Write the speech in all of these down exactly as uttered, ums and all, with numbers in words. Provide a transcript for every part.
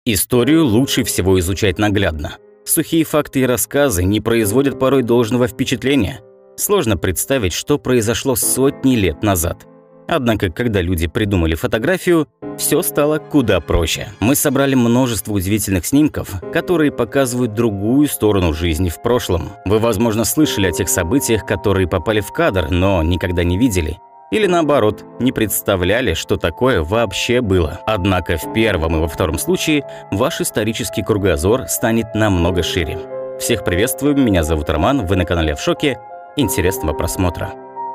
Историю лучше всего изучать наглядно. Сухие факты и рассказы не производят порой должного впечатления. Сложно представить, что произошло сотни лет назад. Однако, когда люди придумали фотографию, все стало куда проще. Мы собрали множество удивительных снимков, которые показывают другую сторону жизни в прошлом. Вы, возможно, слышали о тех событиях, которые попали в кадр, но никогда не видели. Или наоборот, не представляли, что такое вообще было. Однако в первом и во втором случае ваш исторический кругозор станет намного шире. Всех приветствую, меня зовут Роман, вы на канале В Шоке. Интересного просмотра.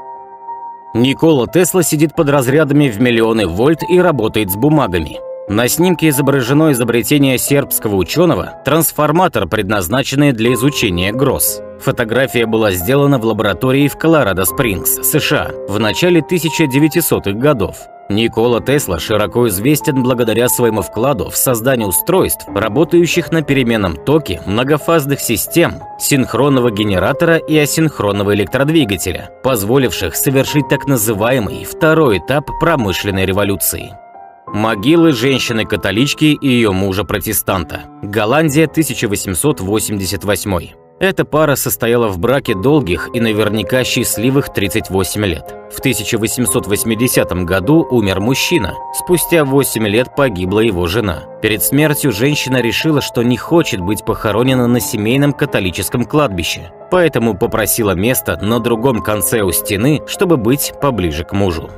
Никола Тесла сидит под разрядами в миллионы вольт и работает с бумагами. На снимке изображено изобретение сербского ученого, трансформатор, предназначенный для изучения гроз. Фотография была сделана в лаборатории в Колорадо-Спрингс, США, в начале тысяча девятисотых годов. Никола Тесла широко известен благодаря своему вкладу в создание устройств, работающих на переменном токе, многофазных систем, синхронного генератора и асинхронного электродвигателя, позволивших совершить так называемый второй этап промышленной революции. Могилы женщины-католички и ее мужа-протестанта. Голландия, тысяча восемьсот восемьдесят восьмой. Эта пара состояла в браке долгих и наверняка счастливых тридцать восемь лет. В тысяча восемьсот восьмидесятом году умер мужчина, спустя восемь лет погибла его жена. Перед смертью женщина решила, что не хочет быть похоронена на семейном католическом кладбище, поэтому попросила место на другом конце у стены, чтобы быть поближе к мужу.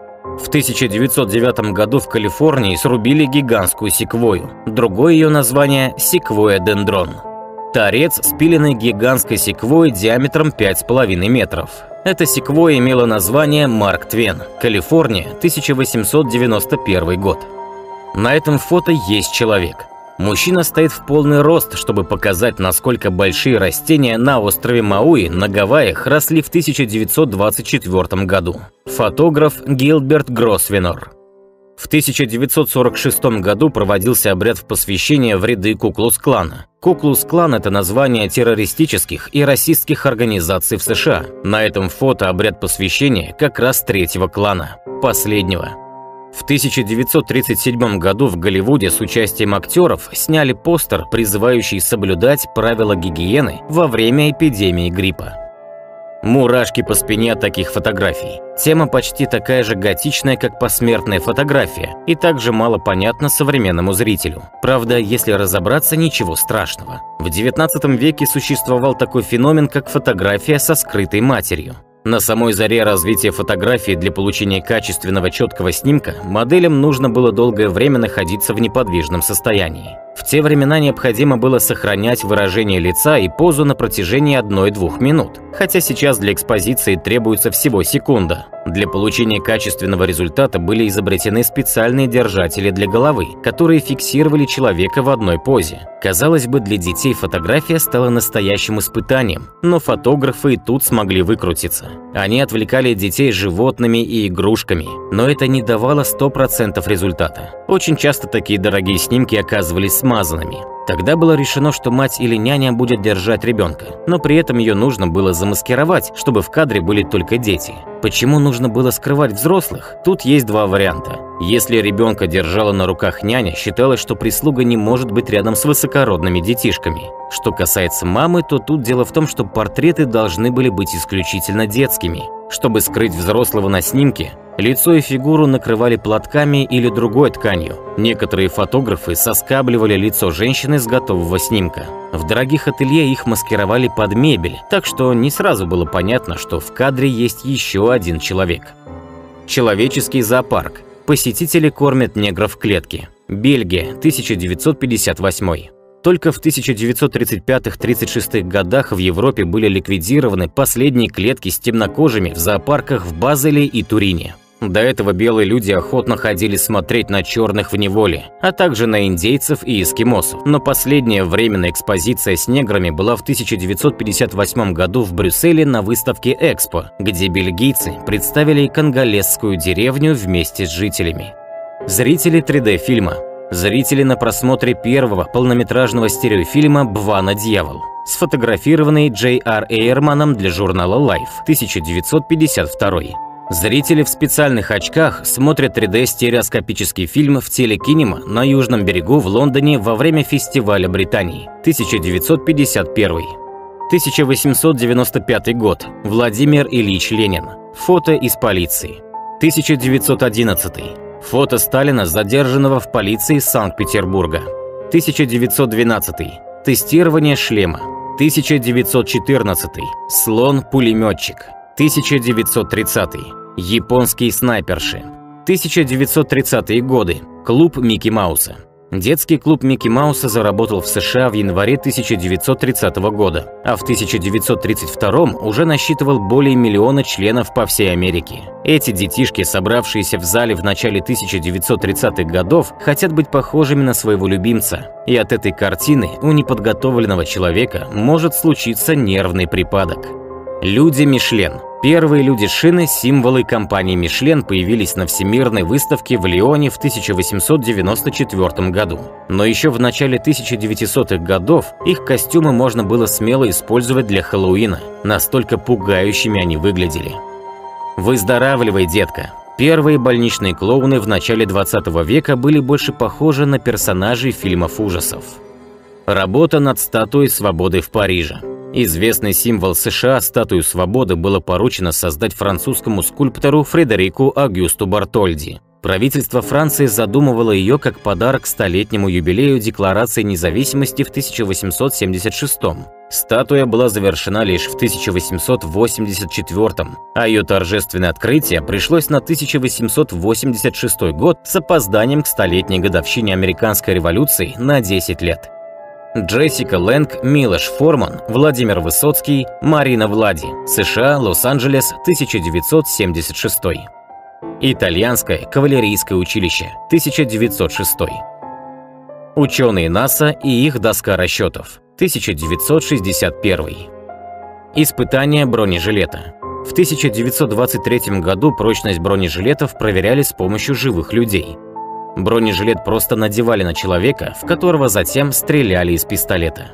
В тысяча девятьсот девятом году в Калифорнии срубили гигантскую секвойю. Другое ее название – секвойя-дендрон. Торец, спиленный гигантской секвойей диаметром пять с половиной метров. Эта секвойя имела название Марк Твен, Калифорния, тысяча восемьсот девяносто первый год. На этом фото есть человек. Мужчина стоит в полный рост, чтобы показать, насколько большие растения на острове Мауи на Гавайях росли в тысяча девятьсот двадцать четвёртом году. Фотограф Гилберт Гросвенор. В тысяча девятьсот сорок шестом году проводился обряд в посвящение в ряды Ку-клукс-клана. Ку-клукс-клан – это название террористических и расистских организаций в США. На этом фото обряд посвящения как раз третьего клана, последнего. В тысяча девятьсот тридцать седьмом году в Голливуде с участием актеров сняли постер, призывающий соблюдать правила гигиены во время эпидемии гриппа. Мурашки по спине от таких фотографий. Тема почти такая же готичная, как посмертная фотография, и также мало понятна современному зрителю. Правда, если разобраться, ничего страшного. В девятнадцатом веке существовал такой феномен, как фотография со скрытой матерью. На самой заре развития фотографии для получения качественного четкого снимка моделям нужно было долгое время находиться в неподвижном состоянии. В те времена необходимо было сохранять выражение лица и позу на протяжении одной-двух минут, хотя сейчас для экспозиции требуется всего секунда. Для получения качественного результата были изобретены специальные держатели для головы, которые фиксировали человека в одной позе. Казалось бы, для детей фотография стала настоящим испытанием, но фотографы и тут смогли выкрутиться. Они отвлекали детей животными и игрушками, но это не давало сто процентов результата. Очень часто такие дорогие снимки оказывались смазанными. Тогда было решено, что мать или няня будет держать ребенка, но при этом ее нужно было замаскировать, чтобы в кадре были только дети. Почему нужно было скрывать взрослых? Тут есть два варианта. Если ребенка держала на руках няня, считалось, что прислуга не может быть рядом с высокородными детишками. Что касается мамы, то тут дело в том, что портреты должны были быть исключительно детскими. Чтобы скрыть взрослого на снимке, лицо и фигуру накрывали платками или другой тканью. Некоторые фотографы соскабливали лицо женщины с готового снимка. В дорогих ателье их маскировали под мебель, так что не сразу было понятно, что в кадре есть еще один человек. Человеческий зоопарк. Посетители кормят негров в клетке. Бельгия, тысяча девятьсот пятьдесят восьмой. Только в тысяча девятьсот тридцать пятом — тридцать шестом годах в Европе были ликвидированы последние клетки с темнокожими в зоопарках в Базеле и Турине. До этого белые люди охотно ходили смотреть на черных в неволе, а также на индейцев и эскимосов. Но последняя временная экспозиция с неграми была в тысяча девятьсот пятьдесят восьмом году в Брюсселе на выставке «Экспо», где бельгийцы представили конголезскую деревню вместе с жителями. Зрители три дэ фильма. Зрители на просмотре первого полнометражного стереофильма «Бвана, дьявол», сфотографированный Джей Ар Эйрманом для журнала Life, тысяча девятьсот пятьдесят второй. Зрители в специальных очках смотрят три дэ стереоскопический фильм в телекинема на Южном берегу в Лондоне во время фестиваля Британии, тысяча девятьсот пятьдесят первый. тысяча восемьсот девяносто пятый год. Владимир Ильич Ленин. Фото из полиции. тысяча девятьсот одиннадцатый. Фото Сталина, задержанного в полиции Санкт-Петербурга. тысяча девятьсот двенадцатый. Тестирование шлема. тысяча девятьсот четырнадцатый. Слон-пулеметчик. тысяча девятьсот тридцатый. Японские снайперши. тысяча девятьсот тридцатые годы. Клуб Микки Мауса. Детский клуб Микки Мауса заработал в США в январе тысяча девятьсот тридцатого года, а в тысяча девятьсот тридцать втором уже насчитывал более миллиона членов по всей Америке. Эти детишки, собравшиеся в зале в начале тысяча девятьсот тридцатых годов, хотят быть похожими на своего любимца. И от этой картины у неподготовленного человека может случиться нервный припадок. Люди Мишлен. Первые люди-шины, символы компании Мишлен, появились на Всемирной выставке в Лионе в тысяча восемьсот девяносто четвёртом году. Но еще в начале тысяча девятисотых годов их костюмы можно было смело использовать для Хэллоуина, настолько пугающими они выглядели. Выздоравливай, детка. Первые больничные клоуны в начале двадцатого века были больше похожи на персонажей фильмов ужасов. Работа над статуей свободы в Париже. Известный символ США, статую свободы, было поручено создать французскому скульптору Фредерику Агюсту Бартольди. Правительство Франции задумывало ее как подарок столетнему юбилею Декларации независимости в тысяча восемьсот семьдесят шестом. Статуя была завершена лишь в тысяча восемьсот восемьдесят четвёртом, а ее торжественное открытие пришлось на тысяча восемьсот восемьдесят шестой год с опозданием к столетней годовщине Американской революции на десять лет. Джессика Лэнг, Милош Форман, Владимир Высоцкий, Марина Влади. США, Лос-Анджелес, тысяча девятьсот семьдесят шестой. Итальянское кавалерийское училище, тысяча девятьсот шестой. Ученые НАСА и их доска расчетов, тысяча девятьсот шестьдесят первый. Испытание бронежилета. В тысяча девятьсот двадцать третьем году прочность бронежилетов проверяли с помощью живых людей. Бронежилет просто надевали на человека, в которого затем стреляли из пистолета.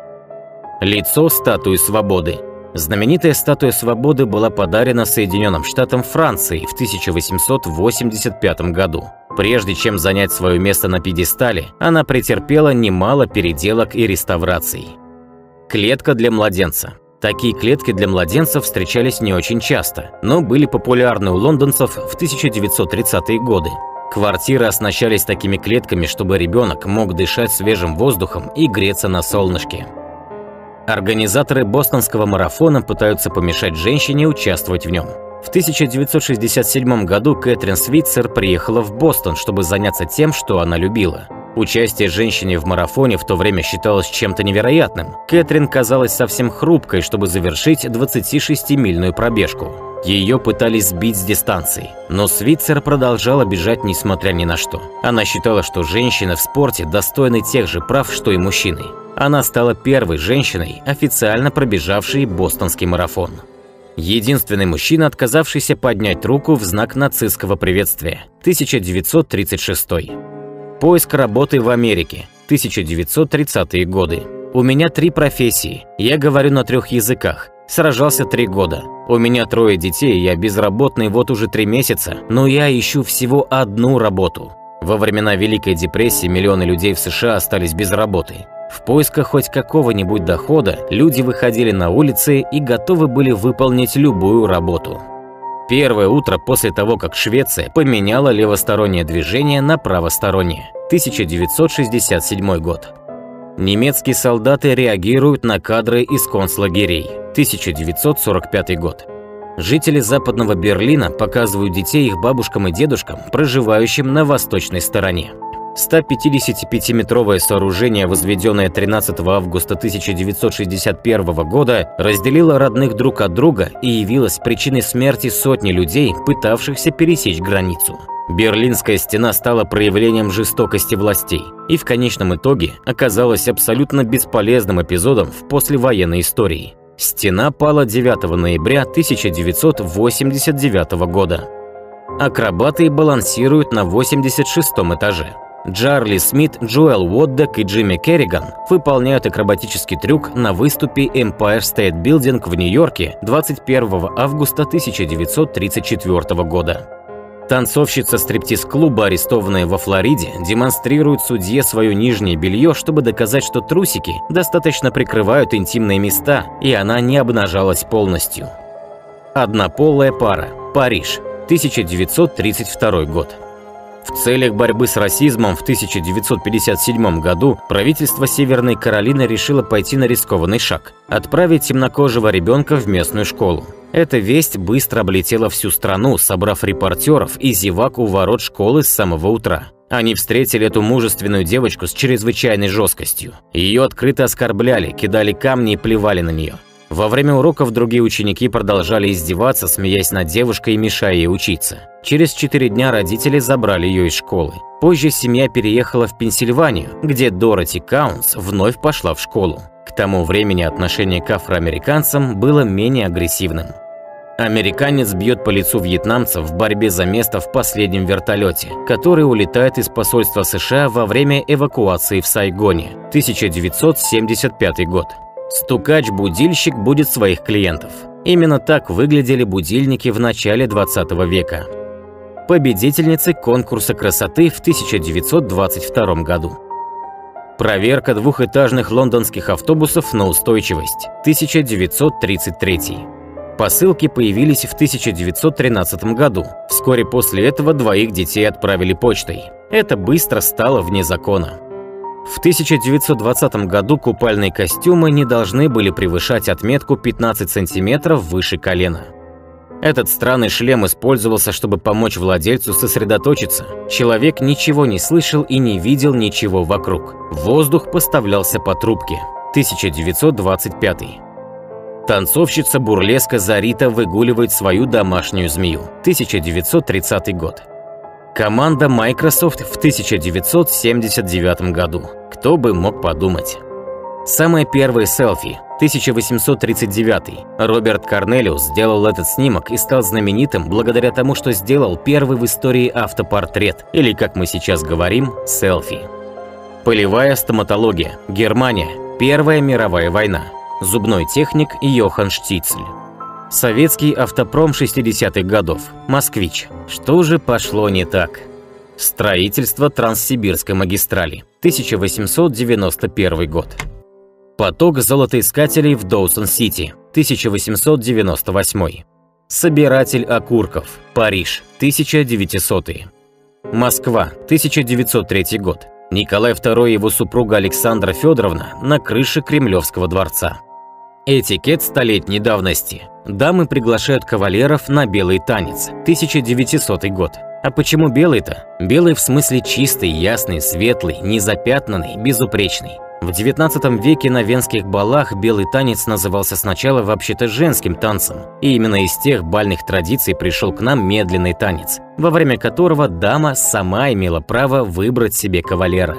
Лицо статуи свободы. Знаменитая статуя свободы была подарена Соединенным Штатам Франции в тысяча восемьсот восемьдесят пятом году. Прежде чем занять свое место на пьедестале, она претерпела немало переделок и реставраций. Клетка для младенца. Такие клетки для младенцев встречались не очень часто, но были популярны у лондонцев в тысяча девятьсот тридцатые годы. Квартиры оснащались такими клетками, чтобы ребенок мог дышать свежим воздухом и греться на солнышке. Организаторы бостонского марафона пытаются помешать женщине участвовать в нем. В тысяча девятьсот шестьдесят седьмом году Кэтрин Свитцер приехала в Бостон, чтобы заняться тем, что она любила. Участие женщины в марафоне в то время считалось чем-то невероятным. Кэтрин казалась совсем хрупкой, чтобы завершить двадцатишестимильную пробежку. Ее пытались сбить с дистанции, но Свитцер продолжала бежать несмотря ни на что. Она считала, что женщины в спорте достойны тех же прав, что и мужчины. Она стала первой женщиной, официально пробежавшей бостонский марафон. Единственный мужчина, отказавшийся поднять руку в знак нацистского приветствия. тысяча девятьсот тридцать шестой. Поиск работы в Америке. тысяча девятьсот тридцатые годы. У меня три профессии. Я говорю на трех языках. Сражался три года. У меня трое детей, я безработный вот уже три месяца, но я ищу всего одну работу. Во времена Великой депрессии миллионы людей в США остались без работы. В поисках хоть какого-нибудь дохода люди выходили на улицы и готовы были выполнить любую работу. Первое утро после того, как Швеция поменяла левостороннее движение на правостороннее. тысяча девятьсот шестьдесят седьмой год. Немецкие солдаты реагируют на кадры из концлагерей. тысяча девятьсот сорок пятый год. Жители Западного Берлина показывают детей их бабушкам и дедушкам, проживающим на восточной стороне. сто пятидесятипятиметровое сооружение, возведенное тринадцатого августа тысяча девятьсот шестьдесят первого года, разделило родных друг от друга и явилось причиной смерти сотни людей, пытавшихся пересечь границу. Берлинская стена стала проявлением жестокости властей и в конечном итоге оказалась абсолютно бесполезным эпизодом в послевоенной истории. Стена пала девятого ноября тысяча девятьсот восемьдесят девятого года. Акробаты балансируют на восемьдесят шестом этаже. Джарли Смит, Джоэл Уоддек и Джимми Керриган выполняют акробатический трюк на выступе Empire State Building в Нью-Йорке двадцать первого августа тысяча девятьсот тридцать четвёртого года. Танцовщица стриптиз-клуба, арестованная во Флориде, демонстрирует судье свое нижнее белье, чтобы доказать, что трусики достаточно прикрывают интимные места, и она не обнажалась полностью. Однополая пара. Париж. тысяча девятьсот тридцать второй год. В целях борьбы с расизмом в тысяча девятьсот пятьдесят седьмом году правительство Северной Каролины решило пойти на рискованный шаг – отправить темнокожего ребенка в местную школу. Эта весть быстро облетела всю страну, собрав репортеров и зевак у ворот школы с самого утра. Они встретили эту мужественную девочку с чрезвычайной жесткостью. Ее открыто оскорбляли, кидали камни и плевали на нее. Во время уроков другие ученики продолжали издеваться, смеясь над девушкой и мешая ей учиться. Через четыре дня родители забрали ее из школы. Позже семья переехала в Пенсильванию, где Дороти Каунс вновь пошла в школу. К тому времени отношение к афроамериканцам было менее агрессивным. Американец бьет по лицу вьетнамцев в борьбе за место в последнем вертолете, который улетает из посольства США во время эвакуации в Сайгоне, тысяча девятьсот семьдесят пятый год. Стукач-будильщик будет своих клиентов. Именно так выглядели будильники в начале двадцатого века. Победительницы конкурса красоты в тысяча девятьсот двадцать втором году. Проверка двухэтажных лондонских автобусов на устойчивость, тысяча девятьсот тридцать третий. Посылки появились в тысяча девятьсот тринадцатом году. Вскоре после этого двоих детей отправили почтой. Это быстро стало вне закона. В тысяча девятьсот двадцатом году купальные костюмы не должны были превышать отметку пятнадцать сантиметров выше колена. Этот странный шлем использовался, чтобы помочь владельцу сосредоточиться. Человек ничего не слышал и не видел ничего вокруг. Воздух поставлялся по трубке. тысяча девятьсот двадцать пятый. Танцовщица бурлеска Зарита выгуливает свою домашнюю змею. тысяча девятьсот тридцатый год. Команда Microsoft в тысяча девятьсот семьдесят девятом году. Кто бы мог подумать. Самое первое селфи. тысяча восемьсот тридцать девятый. Роберт Корнелиус сделал этот снимок и стал знаменитым благодаря тому, что сделал первый в истории автопортрет, или, как мы сейчас говорим, селфи. Полевая стоматология. Германия. Первая мировая война. Зубной техник Йохан Штицель. Советский автопром шестидесятых годов. Москвич. Что же пошло не так? Строительство Транссибирской магистрали. тысяча восемьсот девяносто первый год. Поток золотоискателей в Доусон-Сити. тысяча восемьсот девяносто восьмой. Собиратель окурков. Париж. тысяча девятисотый. Москва. тысяча девятьсот третий год. Николай второй и его супруга Александра Федоровна на крыше Кремлевского дворца. Этикет столетней давности. Дамы приглашают кавалеров на белый танец. тысяча девятисотый год. А почему белый-то? Белый в смысле чистый, ясный, светлый, незапятнанный, безупречный. В девятнадцатом веке на венских балах белый танец назывался сначала вообще-то женским танцем. И именно из тех бальных традиций пришел к нам медленный танец, во время которого дама сама имела право выбрать себе кавалера.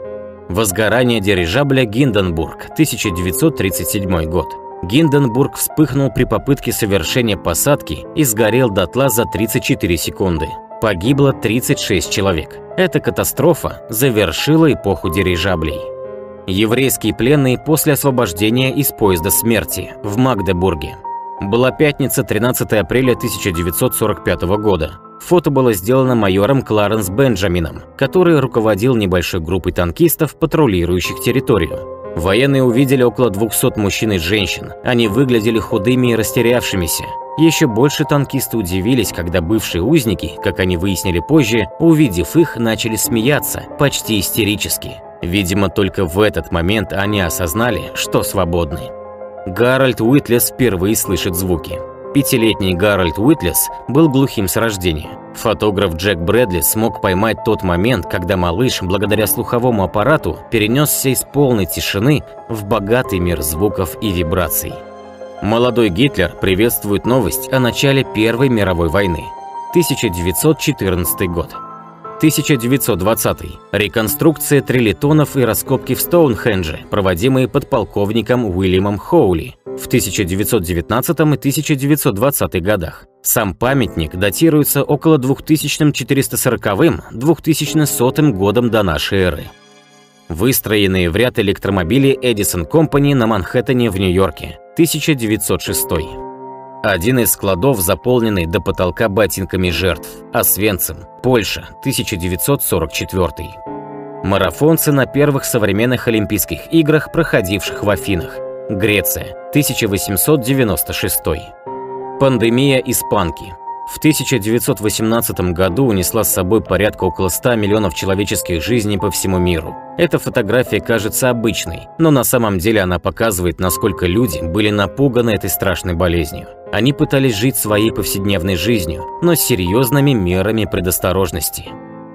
Возгорание дирижабля Гинденбург, тысяча девятьсот тридцать седьмой год. Гинденбург вспыхнул при попытке совершения посадки и сгорел дотла за тридцать четыре секунды. Погибло тридцать шесть человек. Эта катастрофа завершила эпоху дирижаблей. Еврейские пленные после освобождения из поезда смерти в Магдебурге. Была пятница, тринадцатого апреля тысяча девятьсот сорок пятого года. Фото было сделано майором Кларенс Бенджамином, который руководил небольшой группой танкистов, патрулирующих территорию. Военные увидели около двухсот мужчин и женщин. Они выглядели худыми и растерявшимися. Еще больше танкисты удивились, когда бывшие узники, как они выяснили позже, увидев их, начали смеяться, почти истерически. Видимо, только в этот момент они осознали, что свободны. Гарольд Уитлес впервые слышит звуки. Пятилетний Гарольд Уитлес был глухим с рождения. Фотограф Джек Брэдли смог поймать тот момент, когда малыш, благодаря слуховому аппарату, перенесся из полной тишины в богатый мир звуков и вибраций. Молодой Гитлер приветствует новость о начале Первой мировой войны. тысяча девятьсот четырнадцатый год. тысяча девятьсот двадцатый. Реконструкция трилитонов и раскопки в Стоунхендже, проводимые подполковником Уильямом Хоули в тысяча девятьсот девятнадцатом и тысяча девятьсот двадцатых годах. Сам памятник датируется около двухтысячным четырёхсот сороковым — двухтысячным сотым годом до нашей эры. Выстроенные в ряд электромобили Эдисон Компани на Манхэттене в Нью-Йорке, тысяча девятьсот шестой. Один из складов, заполненный до потолка ботинками жертв. Освенцим, Польша, тысяча девятьсот сорок четвёртый. Марафонцы на первых современных Олимпийских играх, проходивших в Афинах. Греция, тысяча восемьсот девяносто шестой. Пандемия испанки. В тысяча девятьсот восемнадцатом году унесла с собой порядка около ста миллионов человеческих жизней по всему миру. Эта фотография кажется обычной, но на самом деле она показывает, насколько люди были напуганы этой страшной болезнью. Они пытались жить своей повседневной жизнью, но с серьезными мерами предосторожности.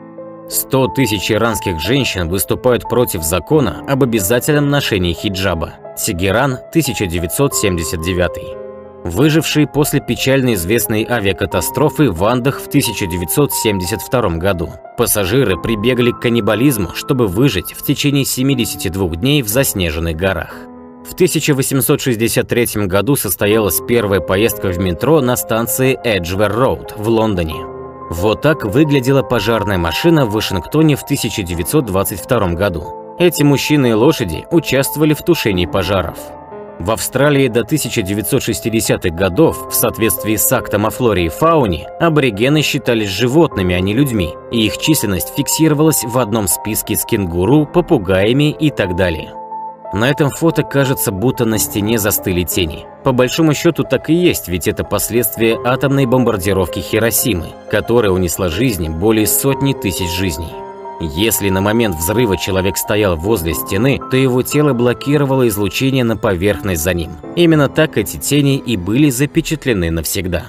сто тысяч иранских женщин выступают против закона об обязательном ношении хиджаба. Тегеран, тысяча девятьсот семьдесят девятый. Выжившие после печально известной авиакатастрофы в Андах в тысяча девятьсот семьдесят втором году. Пассажиры прибегли к каннибализму, чтобы выжить в течение семидесяти двух дней в заснеженных горах. В тысяча восемьсот шестьдесят третьем году состоялась первая поездка в метро на станции Эджвер-Роуд в Лондоне. Вот так выглядела пожарная машина в Вашингтоне в тысяча девятьсот двадцать втором году. Эти мужчины и лошади участвовали в тушении пожаров. В Австралии до тысяча девятьсот шестидесятых годов, в соответствии с актом о флоре и фауне, аборигены считались животными, а не людьми, и их численность фиксировалась в одном списке с кенгуру, попугаями и так далее. На этом фото кажется, будто на стене застыли тени. По большому счету так и есть, ведь это последствия атомной бомбардировки Хиросимы, которая унесла жизни более сотни тысяч жизней. Если на момент взрыва человек стоял возле стены, то его тело блокировало излучение на поверхность за ним. Именно так эти тени и были запечатлены навсегда.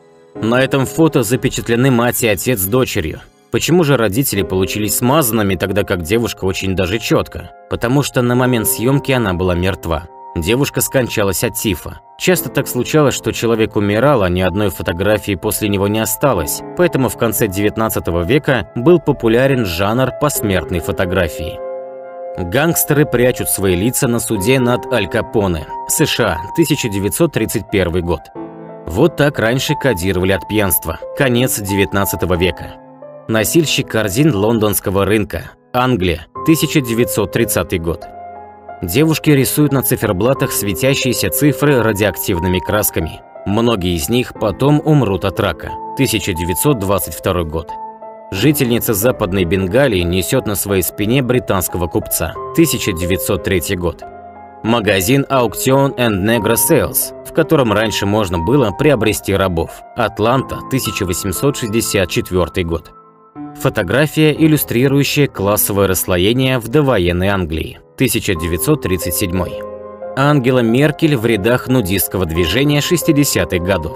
На этом фото запечатлены мать и отец с дочерью. Почему же родители получились смазанными, тогда как девушка очень даже четко? Потому что на момент съемки она была мертва. Девушка скончалась от тифа. Часто так случалось, что человек умирал, а ни одной фотографии после него не осталось, поэтому в конце девятнадцатого века был популярен жанр посмертной фотографии. Гангстеры прячут свои лица на суде над Аль Капоне, США, тысяча девятьсот тридцать первый год. Вот так раньше кодировали от пьянства, конец девятнадцатого века. Носильщик корзин лондонского рынка, Англия, тысяча девятьсот тридцатый год. Девушки рисуют на циферблатах светящиеся цифры радиоактивными красками. Многие из них потом умрут от рака. тысяча девятьсот двадцать второй год. Жительница Западной Бенгалии несет на своей спине британского купца. тысяча девятьсот третий год. Магазин Auction and Negro Sales, в котором раньше можно было приобрести рабов. Атланта, тысяча восемьсот шестьдесят четвёртый год. Фотография, иллюстрирующая классовое расслоение в довоенной Англии. тысяча девятьсот тридцать седьмой. Ангела Меркель в рядах нудистского движения шестидесятых годов.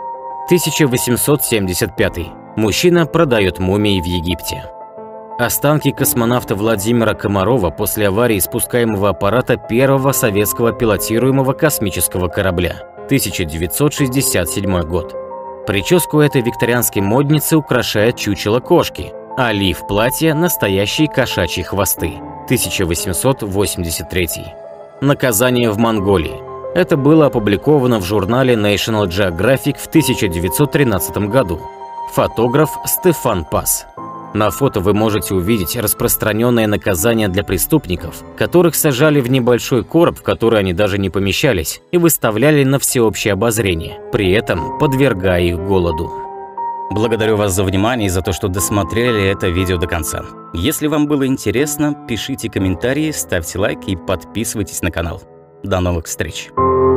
тысяча восемьсот семьдесят пятый. Мужчина продает мумии в Египте. Останки космонавта Владимира Комарова после аварии спускаемого аппарата первого советского пилотируемого космического корабля. тысяча девятьсот шестьдесят седьмой год. Прическу этой викторианской модницы украшает чучело кошки, а лиф платья – настоящие кошачьи хвосты. тысяча восемьсот восемьдесят третий. Наказание в Монголии. Это было опубликовано в журнале National Geographic в тысяча девятьсот тринадцатом году. Фотограф Стефан Пас. На фото вы можете увидеть распространенное наказание для преступников, которых сажали в небольшой короб, в который они даже не помещались, и выставляли на всеобщее обозрение, при этом подвергая их голоду. Благодарю вас за внимание и за то, что досмотрели это видео до конца. Если вам было интересно, пишите комментарии, ставьте лайк и подписывайтесь на канал. До новых встреч!